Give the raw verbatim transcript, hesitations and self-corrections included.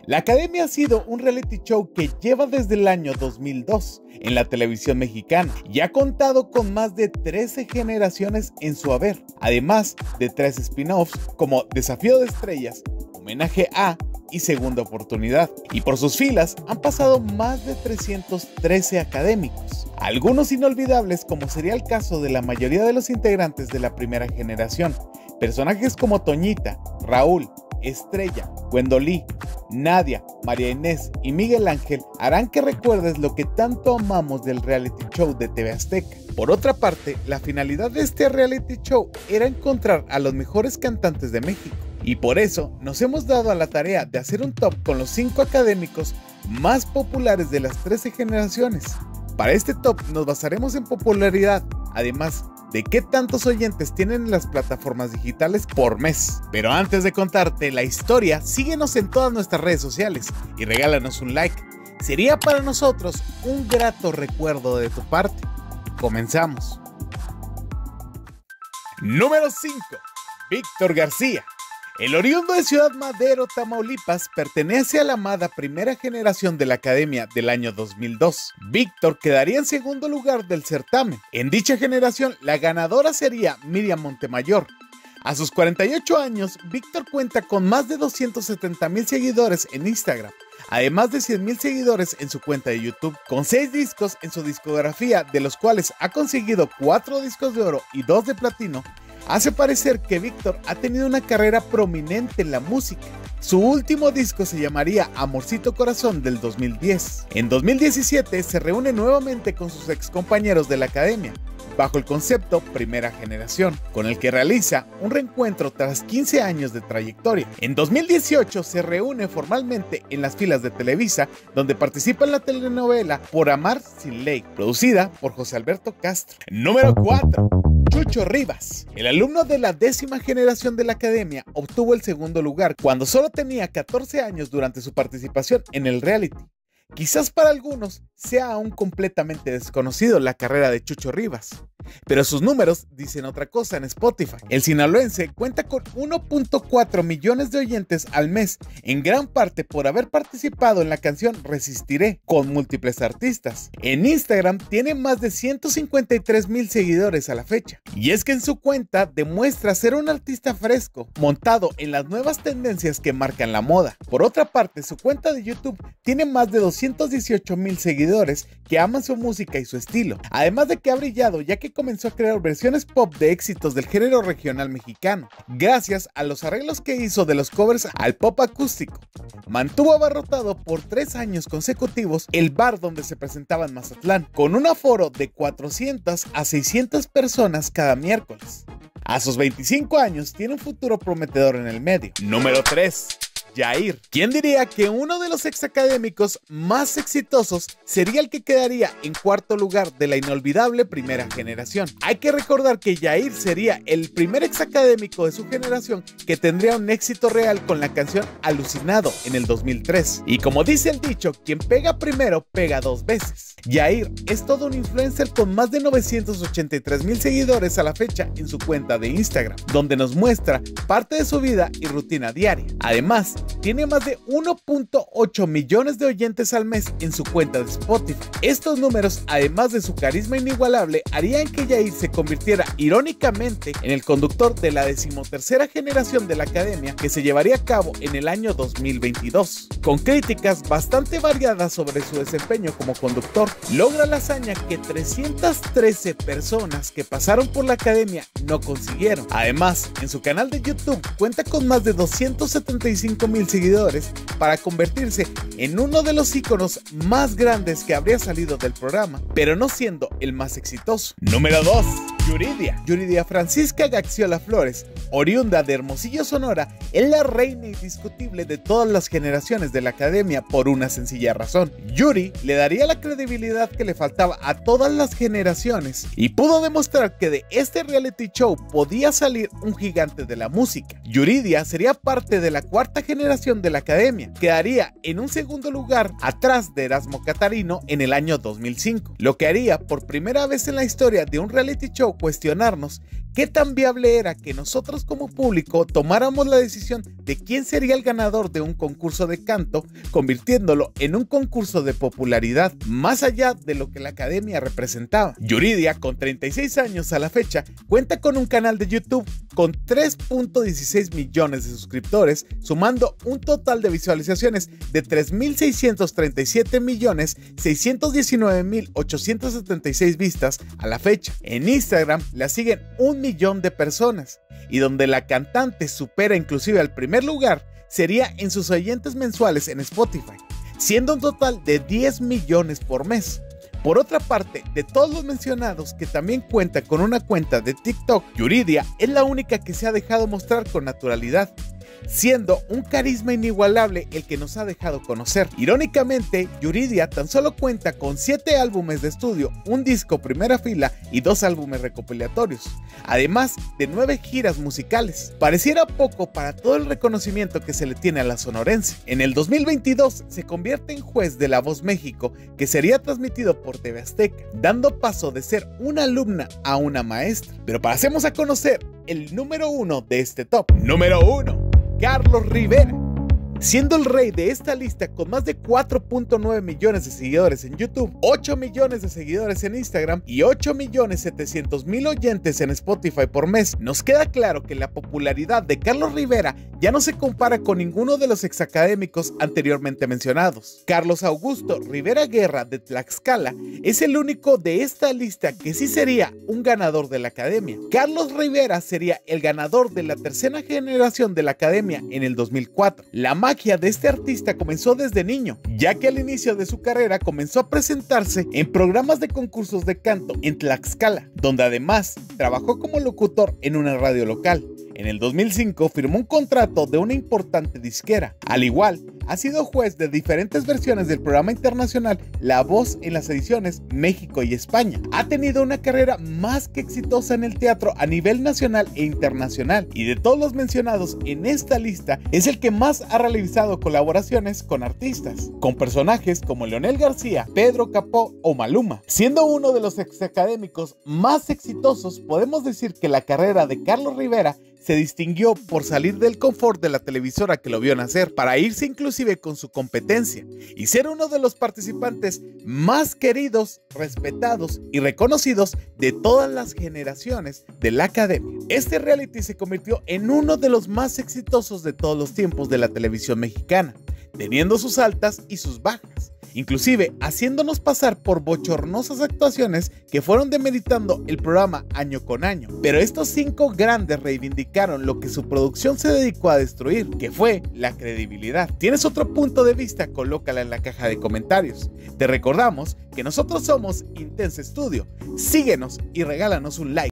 La Academia ha sido un reality show que lleva desde el año dos mil dos en la televisión mexicana y ha contado con más de trece generaciones en su haber, además de tres spin-offs como Desafío de Estrellas, Homenaje a y Segunda Oportunidad, y por sus filas han pasado más de trescientos trece académicos, algunos inolvidables como sería el caso de la mayoría de los integrantes de la primera generación, personajes como Toñita, Raúl, Estrella, Gwendolyn, Nadia, María Inés y Miguel Ángel harán que recuerdes lo que tanto amamos del reality show de T V Azteca. Por otra parte, la finalidad de este reality show era encontrar a los mejores cantantes de México, y por eso nos hemos dado a la tarea de hacer un top con los cinco académicos más populares de las trece generaciones. Para este top nos basaremos en popularidad, además de qué tantos oyentes tienen en las plataformas digitales por mes. Pero antes de contarte la historia, síguenos en todas nuestras redes sociales y regálanos un like. Sería para nosotros un grato recuerdo de tu parte. Comenzamos. Número cinco. Víctor García. El oriundo de Ciudad Madero, Tamaulipas, pertenece a la amada primera generación de la Academia del año dos mil dos. Víctor quedaría en segundo lugar del certamen. En dicha generación, la ganadora sería Miriam Montemayor. A sus cuarenta y ocho años, Víctor cuenta con más de doscientos setenta mil seguidores en Instagram, además de cien mil seguidores en su cuenta de YouTube, con seis discos en su discografía, de los cuales ha conseguido cuatro discos de oro y dos de platino. Hace parecer que Víctor ha tenido una carrera prominente en la música. Su último disco se llamaría Amorcito Corazón del dos mil diez. En dos mil diecisiete se reúne nuevamente con sus ex compañeros de la Academia, bajo el concepto Primera Generación, con el que realiza un reencuentro tras quince años de trayectoria. En dos mil dieciocho se reúne formalmente en las filas de Televisa, donde participa en la telenovela Por Amar Sin Ley, producida por José Alberto Castro. Número cuatro. Chucho Rivas. El alumno de la décima generación de la Academia obtuvo el segundo lugar cuando solo tenía catorce años durante su participación en el reality. Quizás para algunos sea aún completamente desconocido la carrera de Chucho Rivas, pero sus números dicen otra cosa en Spotify. El sinaloense cuenta con uno punto cuatro millones de oyentes al mes, en gran parte por haber participado en la canción Resistiré con múltiples artistas. En Instagram tiene más de ciento cincuenta y tres mil seguidores a la fecha, y es que en su cuenta demuestra ser un artista fresco, montado en las nuevas tendencias que marcan la moda. Por otra parte, su cuenta de YouTube tiene más de doscientos dieciocho mil seguidores que aman su música y su estilo, además de que ha brillado ya que comenzó a crear versiones pop de éxitos del género regional mexicano, gracias a los arreglos que hizo de los covers al pop acústico. Mantuvo abarrotado por tres años consecutivos el bar donde se presentaba en Mazatlán, con un aforo de cuatrocientas a seiscientas personas cada miércoles. A sus veinticinco años tiene un futuro prometedor en el medio. Número tres. Yair. ¿Quién diría que uno de los exacadémicos más exitosos sería el que quedaría en cuarto lugar de la inolvidable primera generación? Hay que recordar que Yair sería el primer exacadémico de su generación que tendría un éxito real con la canción Alucinado en el dos mil tres. Y como dice el dicho, quien pega primero pega dos veces. Yair es todo un influencer con más de novecientos ochenta y tres mil seguidores a la fecha en su cuenta de Instagram, donde nos muestra parte de su vida y rutina diaria. Además, tiene más de uno punto ocho millones de oyentes al mes en su cuenta de Spotify. Estos números, además de su carisma inigualable, harían que Yair se convirtiera irónicamente en el conductor de la decimotercera generación de la Academia, que se llevaría a cabo en el año dos mil veintidós. Con críticas bastante variadas sobre su desempeño como conductor, logra la hazaña que trescientas trece personas que pasaron por la Academia no consiguieron. Además, en su canal de YouTube cuenta con más de doscientos setenta y cinco mil seguidores para convertirse en uno de los íconos más grandes que habría salido del programa, pero no siendo el más exitoso. Número dos. Yuridia. Yuridia Francisca Gaxiola Flores, oriunda de Hermosillo, Sonora, es la reina indiscutible de todas las generaciones de la Academia por una sencilla razón. Yuri le daría la credibilidad que le faltaba a todas las generaciones y pudo demostrar que de este reality show podía salir un gigante de la música. Yuridia sería parte de la cuarta generación de la Academia, quedaría en un segundo lugar atrás de Erasmo Catarino en el año dos mil cinco, lo que haría por primera vez en la historia de un reality show cuestionarnos qué tan viable era que nosotros como público tomáramos la decisión de quién sería el ganador de un concurso de canto, convirtiéndolo en un concurso de popularidad más allá de lo que la academia representaba. Yuridia, con treinta y seis años a la fecha, cuenta con un canal de YouTube con tres punto dieciséis millones de suscriptores, sumando un total de visualizaciones de tres mil seiscientos treinta y siete millones seiscientos diecinueve mil ochocientos setenta y seis vistas a la fecha. En Instagram la siguen un millón de personas, y donde la cantante supera inclusive al primer lugar sería en sus oyentes mensuales en Spotify, siendo un total de diez millones por mes. Por otra parte, de todos los mencionados que también cuenta con una cuenta de TikTok, Yuridia es la única que se ha dejado mostrar con naturalidad, siendo un carisma inigualable el que nos ha dejado conocer. Irónicamente, Yuridia tan solo cuenta con siete álbumes de estudio, un disco primera fila y dos álbumes recopilatorios, además de nueve giras musicales. Pareciera poco para todo el reconocimiento que se le tiene a la sonorense. En el dos mil veintidós se convierte en juez de La Voz México, que sería transmitido por T V Azteca, dando paso de ser una alumna a una maestra. Pero pasemos a conocer el número uno de este top. Número uno. Carlos Rivera. Siendo el rey de esta lista con más de cuatro punto nueve millones de seguidores en YouTube, ocho millones de seguidores en Instagram y ocho millones setecientos mil oyentes en Spotify por mes, nos queda claro que la popularidad de Carlos Rivera ya no se compara con ninguno de los exacadémicos anteriormente mencionados. Carlos Augusto Rivera Guerra de Tlaxcala es el único de esta lista que sí sería un ganador de la academia. Carlos Rivera sería el ganador de la tercera generación de la academia en el dos mil cuatro. La La magia de este artista comenzó desde niño, ya que al inicio de su carrera comenzó a presentarse en programas de concursos de canto en Tlaxcala, donde además trabajó como locutor en una radio local. En el dos mil cinco firmó un contrato de una importante disquera. Al igual, ha sido juez de diferentes versiones del programa internacional La Voz en las ediciones México y España. Ha tenido una carrera más que exitosa en el teatro a nivel nacional e internacional, y de todos los mencionados en esta lista es el que más ha realizado colaboraciones con artistas, con personajes como Leonel García, Pedro Capó o Maluma. Siendo uno de los exacadémicos más exitosos, podemos decir que la carrera de Carlos Rivera se distinguió por salir del confort de la televisora que lo vio nacer, para irse inclusive con su competencia y ser uno de los participantes más queridos, respetados y reconocidos de todas las generaciones de la academia. Este reality se convirtió en uno de los más exitosos de todos los tiempos de la televisión mexicana, teniendo sus altas y sus bajas, inclusive haciéndonos pasar por bochornosas actuaciones que fueron demeritando el programa año con año. Pero estos cinco grandes reivindicaron lo que su producción se dedicó a destruir, que fue la credibilidad. ¿Tienes otro punto de vista? Colócala en la caja de comentarios. Te recordamos que nosotros somos Intense Studio. Síguenos y regálanos un like.